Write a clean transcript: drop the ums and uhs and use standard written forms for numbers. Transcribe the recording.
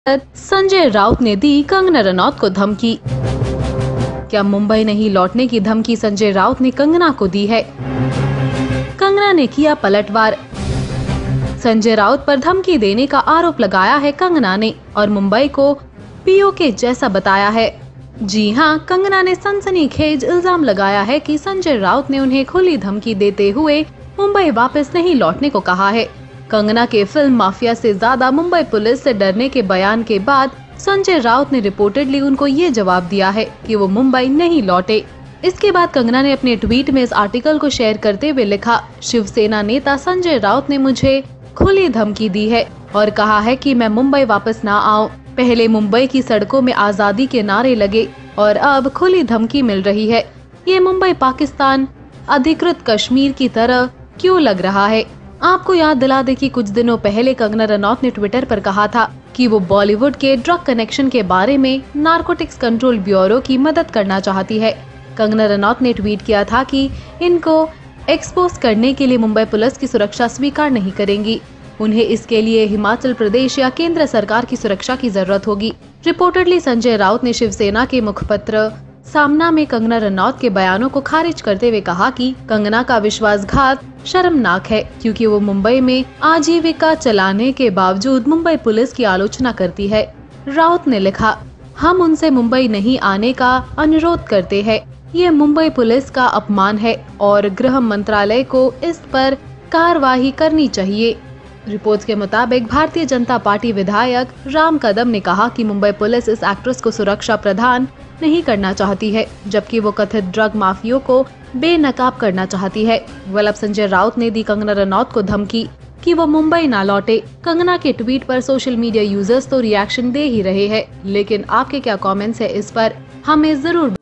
संजय राउत ने दी कंगना रनौत को धमकी। क्या मुंबई नहीं लौटने की धमकी संजय राउत ने कंगना को दी है? कंगना ने किया पलटवार। संजय राउत पर धमकी देने का आरोप लगाया है कंगना ने और मुंबई को पीओके जैसा बताया है। जी हां, कंगना ने सनसनीखेज इल्जाम लगाया है कि संजय राउत ने उन्हें खुली धमकी देते हुए मुंबई वापस नहीं लौटने को कहा है। कंगना के फिल्म माफिया से ज्यादा मुंबई पुलिस से डरने के बयान के बाद संजय राउत ने रिपोर्टेडली उनको ये जवाब दिया है कि वो मुंबई नहीं लौटे। इसके बाद कंगना ने अपने ट्वीट में इस आर्टिकल को शेयर करते हुए लिखा, शिवसेना नेता संजय राउत ने मुझे खुली धमकी दी है और कहा है कि मैं मुंबई वापस ना आऊं। पहले मुंबई की सड़कों में आजादी के नारे लगे और अब खुली धमकी मिल रही है। ये मुंबई पाकिस्तान अधिकृत कश्मीर की तरह क्यों लग रहा है? आपको याद दिला दे कि कुछ दिनों पहले कंगना रनौत ने ट्विटर पर कहा था कि वो बॉलीवुड के ड्रग कनेक्शन के बारे में नारकोटिक्स कंट्रोल ब्यूरो की मदद करना चाहती है। कंगना रनौत ने ट्वीट किया था कि इनको एक्सपोज करने के लिए मुंबई पुलिस की सुरक्षा स्वीकार नहीं करेंगी। उन्हें इसके लिए हिमाचल प्रदेश या केंद्र सरकार की सुरक्षा की जरूरत होगी। रिपोर्टेडली संजय राउत ने शिवसेना के मुखपत्र सामना में कंगना रनौत के बयानों को खारिज करते हुए कहा कि कंगना का विश्वासघात शर्मनाक है क्योंकि वो मुंबई में आजीविका चलाने के बावजूद मुंबई पुलिस की आलोचना करती है। राउत ने लिखा, हम उनसे मुंबई नहीं आने का अनुरोध करते हैं। ये मुंबई पुलिस का अपमान है और गृह मंत्रालय को इस पर कार्रवाई करनी चाहिए। रिपोर्ट्स के मुताबिक भारतीय जनता पार्टी विधायक राम कदम ने कहा कि मुंबई पुलिस इस एक्ट्रेस को सुरक्षा प्रदान नहीं करना चाहती है, जबकि वो कथित ड्रग माफियों को बेनकाब करना चाहती है। अब संजय राउत ने दी कंगना रनौत को धमकी कि वो मुंबई ना लौटे। कंगना के ट्वीट पर सोशल मीडिया यूजर्स तो रिएक्शन दे ही रहे हैं, लेकिन आपके क्या कमेंट्स है इस पर हमें जरूर